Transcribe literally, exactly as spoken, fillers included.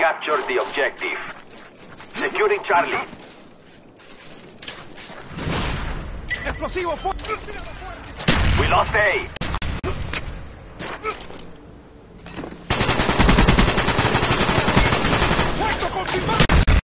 captured the objective. Securing Charlie. Explosivo fuerte. We lost A.